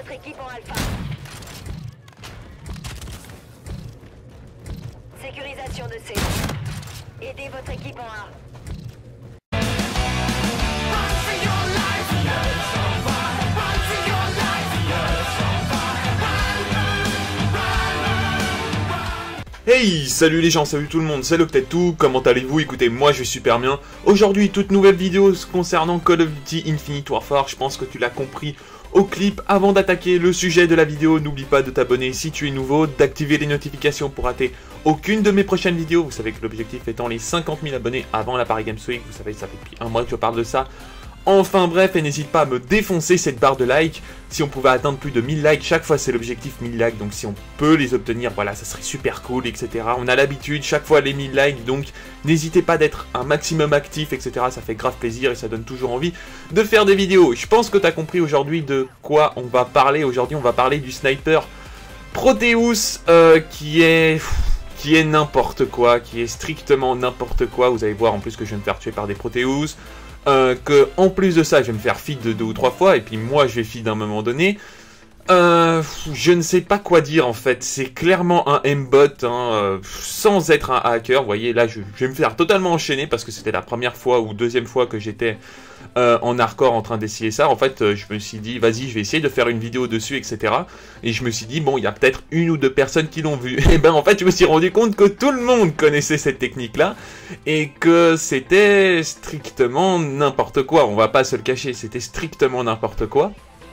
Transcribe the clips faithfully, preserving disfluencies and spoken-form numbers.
votre équipe en alpha. Sécurisation de C. Aidez votre équipe en A. Hey, salut les gens, salut tout le monde, c'est le peut-être tout, comment allez-vous? Écoutez, moi je vais super bien. Aujourd'hui, toute nouvelle vidéo concernant Call of Duty Infinite Warfare, je pense que tu l'as compris au clip. Avant d'attaquer le sujet de la vidéo, n'oublie pas de t'abonner si tu es nouveau, d'activer les notifications pour rater aucune de mes prochaines vidéos. Vous savez que l'objectif étant les cinquante mille abonnés avant la Paris Games Week, vous savez, ça fait depuis un mois que je parle de ça. Enfin bref, et n'hésite pas à me défoncer cette barre de like. Si on pouvait atteindre plus de mille likes, chaque fois c'est l'objectif mille likes, donc si on peut les obtenir, voilà, ça serait super cool, et cetera. On a l'habitude, chaque fois les mille likes, donc n'hésitez pas d'être un maximum actif, et cetera. Ça fait grave plaisir et ça donne toujours envie de faire des vidéos. Je pense que tu as compris aujourd'hui de quoi on va parler. Aujourd'hui, on va parler du sniper Proteus, euh, qui est... qui est n'importe quoi, qui est strictement n'importe quoi. Vous allez voir en plus que je vais me faire tuer par des Proteus. Euh, que en plus de ça, je vais me faire feed de deux ou trois fois, et puis moi je vais feed à un moment donné. Euh, je ne sais pas quoi dire en fait, c'est clairement un aimbot, hein, euh, sans être un hacker. Vous voyez, là je, je vais me faire totalement enchaîner parce que c'était la première fois ou deuxième fois que j'étais euh, en hardcore en train d'essayer ça. En fait, euh, je me suis dit, vas-y, je vais essayer de faire une vidéo dessus, et cetera. Et je me suis dit, bon, il y a peut-être une ou deux personnes qui l'ont vu. Et ben en fait, je me suis rendu compte que tout le monde connaissait cette technique-là et que c'était strictement n'importe quoi. On va pas se le cacher, c'était strictement n'importe quoi.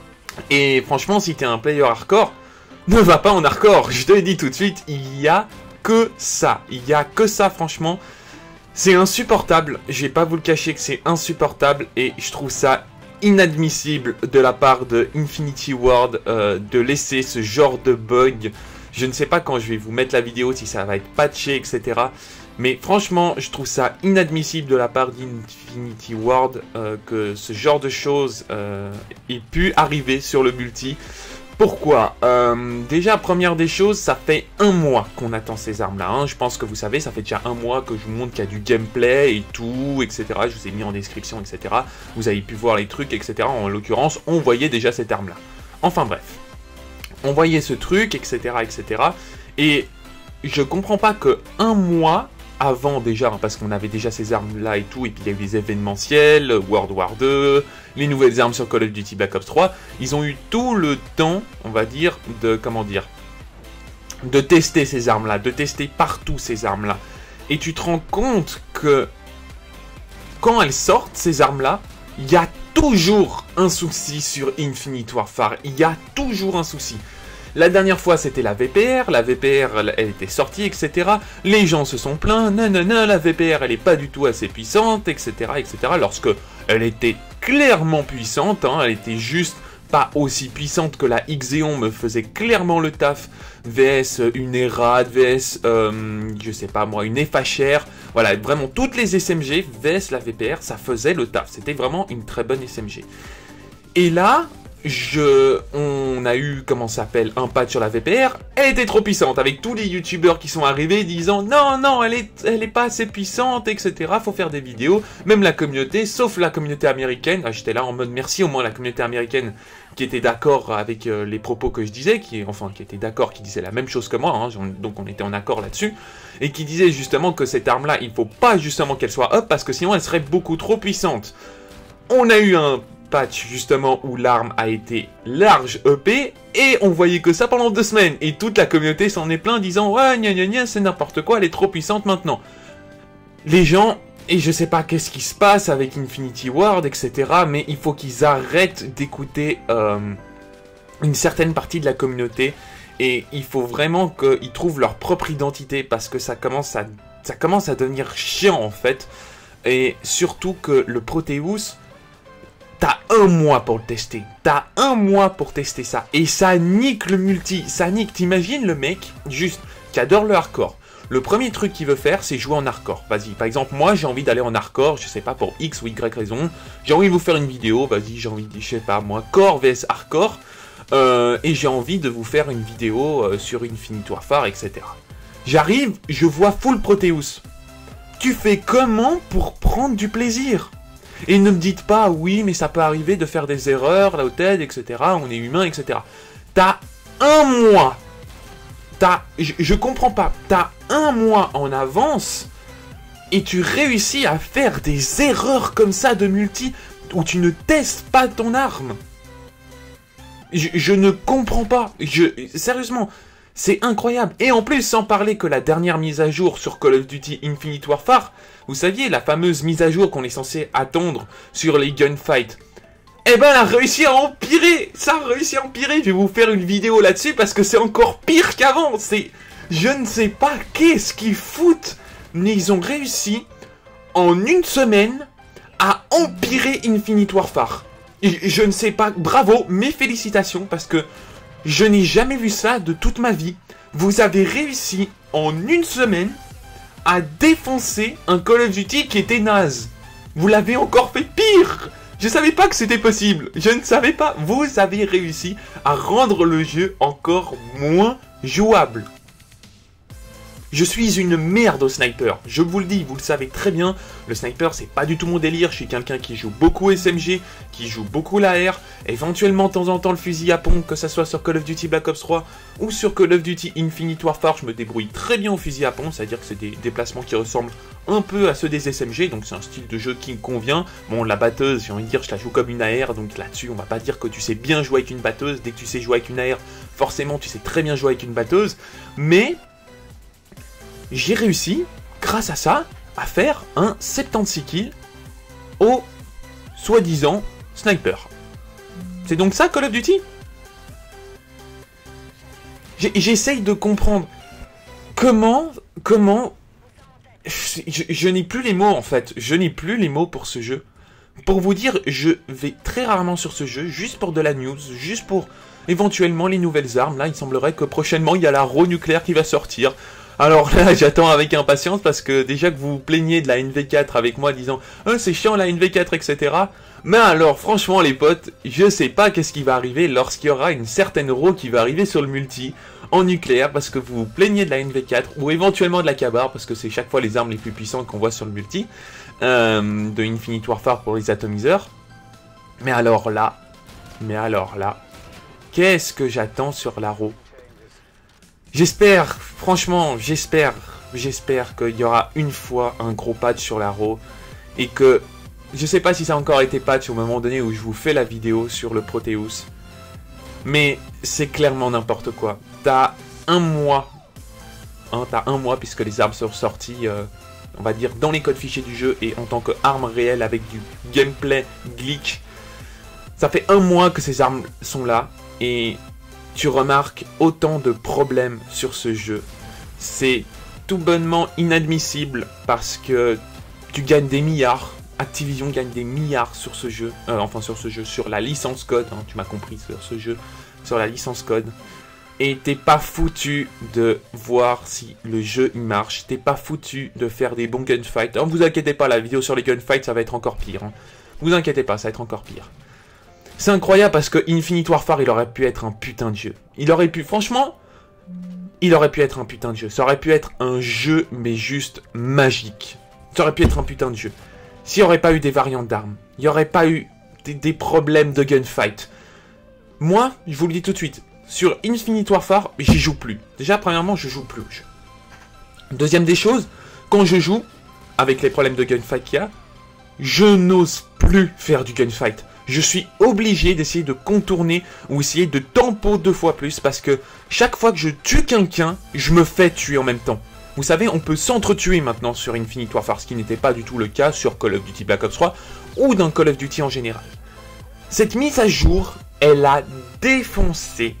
Et franchement, si t'es un player hardcore, ne va pas en hardcore. Je te le dis tout de suite, il y a que ça. Il y a que ça, franchement. C'est insupportable. Je vais pas vous le cacher que c'est insupportable. Et je trouve ça inadmissible de la part de Infinity Ward euh, de laisser ce genre de bug. Je ne sais pas quand je vais vous mettre la vidéo, si ça va être patché, et cetera. Mais franchement, je trouve ça inadmissible de la part d'Infinity Ward euh, que ce genre de choses euh, ait pu arriver sur le multi. Pourquoi euh, Déjà, première des choses, ça fait un mois qu'on attend ces armes-là. Hein. Je pense que vous savez, ça fait déjà un mois que je vous montre qu'il y a du gameplay et tout, et cetera. Je vous ai mis en description, et cetera. Vous avez pu voir les trucs, et cetera. En l'occurrence, on voyait déjà cette arme-là. Enfin bref, on voyait ce truc, et cetera, et cetera. Et je comprends pas que un mois avant déjà, hein, parce qu'on avait déjà ces armes-là et tout, et puis il y a eu les événementiels, World War deux, les nouvelles armes sur Call of Duty Black Ops trois, ils ont eu tout le temps, on va dire, de, comment dire, de tester ces armes-là, de tester partout ces armes-là. Et tu te rends compte que, quand elles sortent, ces armes-là, il y a toujours un souci sur Infinite Warfare, il y a toujours un souci. La dernière fois, c'était la V P R, la V P R, elle était sortie, et cetera. Les gens se sont plaints, nanana, la V P R, elle n'est pas du tout assez puissante, et cetera, et cetera. Lorsque elle était clairement puissante, hein, elle était juste pas aussi puissante que la Xeon me faisait clairement le taf, V S une Erad, V S, euh, je sais pas moi, une F H R, voilà, vraiment toutes les S M G, V S la V P R, ça faisait le taf. C'était vraiment une très bonne S M G. Et là... Je, on a eu, comment ça s'appelle, un patch sur la V P R, elle était trop puissante, avec tous les youtubeurs qui sont arrivés disant non, non, elle est, elle est pas assez puissante, et cetera. Faut faire des vidéos, même la communauté, sauf la communauté américaine. Ah, j'étais là en mode merci au moins la communauté américaine qui était d'accord avec euh, les propos que je disais, qui, enfin, qui était d'accord, qui disait la même chose que moi, hein, donc on était en accord là-dessus, et qui disait justement que cette arme-là, il faut pas justement qu'elle soit up, parce que sinon elle serait beaucoup trop puissante. On a eu un patch justement où l'arme a été large E P et on voyait que ça pendant deux semaines et toute la communauté s'en est plein disant ouais gna gna gna c'est n'importe quoi, elle est trop puissante maintenant. Les gens, et je sais pas qu'est-ce qui se passe avec Infinity Ward, et cetera, mais il faut qu'ils arrêtent d'écouter euh, une certaine partie de la communauté et il faut vraiment qu'ils trouvent leur propre identité parce que ça commence à, ça commence à devenir chiant en fait. Et surtout que le Proteus, t'as un mois pour le tester. T'as un mois pour tester ça. Et ça nique le multi. Ça nique. T'imagines le mec, juste, qui adore le hardcore. Le premier truc qu'il veut faire, c'est jouer en hardcore. Vas-y, par exemple, moi, j'ai envie d'aller en hardcore, je sais pas, pour X ou Y raison. J'ai envie de vous faire une vidéo, vas-y, j'ai envie de, je sais pas, moi, core vs hardcore. Euh, et j'ai envie de vous faire une vidéo euh, sur Infinite Warfare, et cetera. J'arrive, je vois full Proteus. Tu fais comment pour prendre du plaisir ? Et ne me dites pas, oui, mais ça peut arriver de faire des erreurs, là, au T E D, et cetera. On est humain, et cetera. T'as un mois. T'as, je, je comprends pas. T'as un mois en avance et tu réussis à faire des erreurs comme ça de multi où tu ne testes pas ton arme. Je, je ne comprends pas. Je, sérieusement, c'est incroyable. Et en plus, sans parler que la dernière mise à jour sur Call of Duty Infinite Warfare, vous saviez, la fameuse mise à jour qu'on est censé attendre sur les gunfights, eh ben, elle a réussi à empirer. Ça a réussi à empirer. Je vais vous faire une vidéo là-dessus parce que c'est encore pire qu'avant. C'est, je ne sais pas qu'est-ce qu'ils foutent, mais ils ont réussi en une semaine à empirer Infinite Warfare. Et je ne sais pas, bravo, mes félicitations parce que je n'ai jamais vu ça de toute ma vie. Vous avez réussi en une semaine à défoncer un Call of Duty qui était naze. Vous l'avez encore fait pire. Je savais pas que c'était possible. Je ne savais pas. Vous avez réussi à rendre le jeu encore moins jouable. Je suis une merde au sniper. Je vous le dis, vous le savez très bien. Le sniper, c'est pas du tout mon délire. Je suis quelqu'un qui joue beaucoup S M G, qui joue beaucoup l'A R, éventuellement de temps en temps le fusil à pompe, que ça soit sur Call of Duty Black Ops trois ou sur Call of Duty Infinite Warfare. Je me débrouille très bien au fusil à pompe, c'est-à-dire que c'est des déplacements qui ressemblent un peu à ceux des S M G, donc c'est un style de jeu qui me convient. Bon, la batteuse, j'ai envie de dire, je la joue comme une A R, donc là-dessus, on va pas dire que tu sais bien jouer avec une batteuse. Dès que tu sais jouer avec une A R, forcément, tu sais très bien jouer avec une batteuse. Mais j'ai réussi, grâce à ça, à faire un soixante-seize kills au soi-disant sniper. C'est donc ça, Call of Duty? J'essaye de comprendre comment, comment... Je, je n'ai plus les mots, en fait. Je n'ai plus les mots pour ce jeu. Pour vous dire, je vais très rarement sur ce jeu, juste pour de la news, juste pour éventuellement les nouvelles armes. Là, il semblerait que prochainement, il y a la Raw nucléaire qui va sortir. Alors là, j'attends avec impatience parce que déjà que vous vous plaignez de la N V quatre avec moi disant « Oh, c'est chiant la N V quatre, et cetera » Mais alors, franchement, les potes, je sais pas qu'est-ce qui va arriver lorsqu'il y aura une certaine Raw qui va arriver sur le multi en nucléaire parce que vous vous plaignez de la N V quatre ou éventuellement de la K B A R parce que c'est chaque fois les armes les plus puissantes qu'on voit sur le multi euh, de Infinite Warfare pour les atomiseurs. Mais alors là, mais alors là, qu'est-ce que j'attends sur la Raw? J'espère, franchement, j'espère, j'espère qu'il y aura une fois un gros patch sur la Raw et que, je sais pas si ça a encore été patch au moment donné où je vous fais la vidéo sur le Proteus, mais c'est clairement n'importe quoi. T'as un mois, hein, t'as un mois puisque les armes sont sorties, euh, on va dire, dans les codes fichiers du jeu et en tant qu'armes réelles avec du gameplay glitch. Ça fait un mois que ces armes sont là et tu remarques autant de problèmes sur ce jeu. C'est tout bonnement inadmissible parce que tu gagnes des milliards. Activision gagne des milliards sur ce jeu. Euh, enfin sur ce jeu, sur la licence code. Hein, tu m'as compris, sur ce jeu. Sur la licence code. Et t'es pas foutu de voir si le jeu il marche. T'es pas foutu de faire des bons gunfights. Alors, vous inquiétez pas, la vidéo sur les gunfights ça va être encore pire. Hein. Vous inquiétez pas, ça va être encore pire. C'est incroyable parce que Infinite Warfare, il aurait pu être un putain de jeu. Il aurait pu, franchement, il aurait pu être un putain de jeu. Ça aurait pu être un jeu, mais juste magique. Ça aurait pu être un putain de jeu. S'il n'y aurait pas eu des variantes d'armes, il n'y aurait pas eu des, des problèmes de gunfight. Moi, je vous le dis tout de suite, sur Infinite Warfare, j'y joue plus. Déjà, premièrement, je joue plus au jeu. Deuxième des choses, quand je joue, avec les problèmes de gunfight qu'il y a, je n'ose plus faire du gunfight. Je suis obligé d'essayer de contourner ou essayer de tempo deux fois plus parce que chaque fois que je tue quelqu'un, je me fais tuer en même temps. Vous savez, on peut s'entretuer maintenant sur Infinite Warfare, ce qui n'était pas du tout le cas sur Call of Duty Black Ops trois ou dans Call of Duty en général. Cette mise à jour, elle a défoncé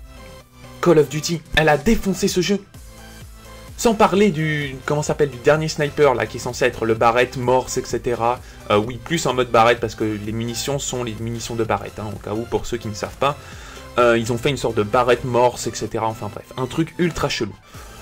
Call of Duty. Elle a défoncé ce jeu. Sans parler du, comment s'appelle, du dernier sniper là, qui est censé être le Barrett, Morse, et cetera. Euh, oui, plus en mode Barrett parce que les munitions sont les munitions de Barrett, hein, au cas où pour ceux qui ne savent pas. Euh, ils ont fait une sorte de Barrett, Morse, et cetera. Enfin bref, un truc ultra chelou.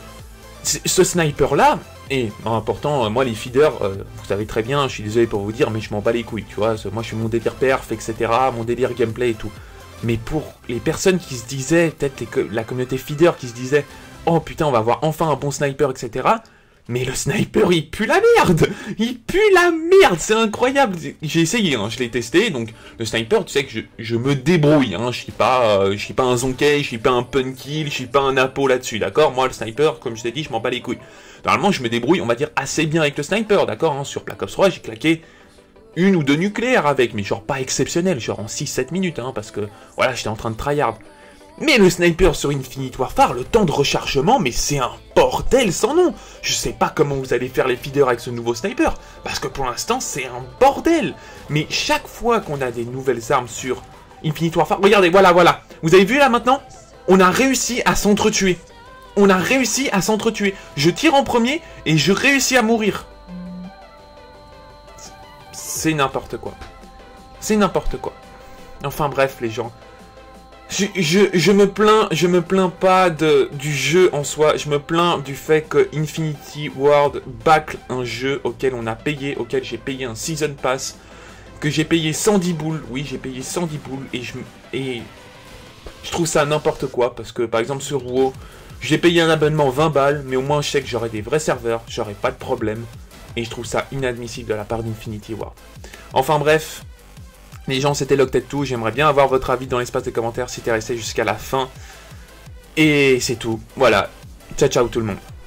Ce sniper là, et important, euh, moi les feeders, euh, vous savez très bien, je suis désolé pour vous dire, mais je m'en bats les couilles, tu vois. Moi je suis mon délire perf, et cetera. Mon délire gameplay et tout. Mais pour les personnes qui se disaient, peut-être la communauté feeder qui se disait, oh putain, on va avoir enfin un bon sniper, et cetera. Mais le sniper, il pue la merde. Il pue la merde, c'est incroyable. J'ai essayé, hein, je l'ai testé. Donc, le sniper, tu sais que je, je me débrouille. Hein, je suis pas, euh, je suis pas un Zonkey, je suis pas un Punkill, je suis pas un Apo là-dessus, d'accord? Moi, le sniper, comme je t'ai dit, je m'en bats les couilles. Normalement, je me débrouille, on va dire, assez bien avec le sniper, d'accord, hein. Sur Black Ops trois, j'ai claqué une ou deux nucléaires avec, mais genre pas exceptionnel, genre en six sept minutes, hein, parce que, voilà, j'étais en train de tryhard. Mais le sniper sur Infinite Warfare, le temps de rechargement, mais c'est un bordel sans nom. Je sais pas comment vous allez faire les feeders avec ce nouveau sniper, parce que pour l'instant, c'est un bordel. Mais chaque fois qu'on a des nouvelles armes sur Infinite Warfare... Regardez, voilà, voilà. Vous avez vu là maintenant? On a réussi à s'entretuer. On a réussi à s'entretuer. Je tire en premier et je réussis à mourir. C'est n'importe quoi. C'est n'importe quoi. Enfin bref, les gens... Je, je, je me plains, je me plains pas de, du jeu en soi, je me plains du fait que Infinity Ward bâcle un jeu auquel on a payé, auquel j'ai payé un Season Pass, que j'ai payé cent dix boules, oui j'ai payé cent dix boules, et je, et je trouve ça n'importe quoi, parce que par exemple sur WoW, j'ai payé un abonnement vingt balles, mais au moins je sais que j'aurai des vrais serveurs, j'aurai pas de problème, et je trouve ça inadmissible de la part d'Infinity Ward. Enfin bref... Les gens, c'était Loctedtwo, j'aimerais bien avoir votre avis dans l'espace des commentaires si t'es resté jusqu'à la fin. Et c'est tout, voilà. Ciao ciao tout le monde.